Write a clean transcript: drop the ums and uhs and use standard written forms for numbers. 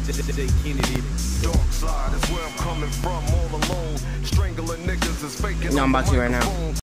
Dark side is where I'm coming from, all alone. Strangling niggas is faking. No, I'm about to right now.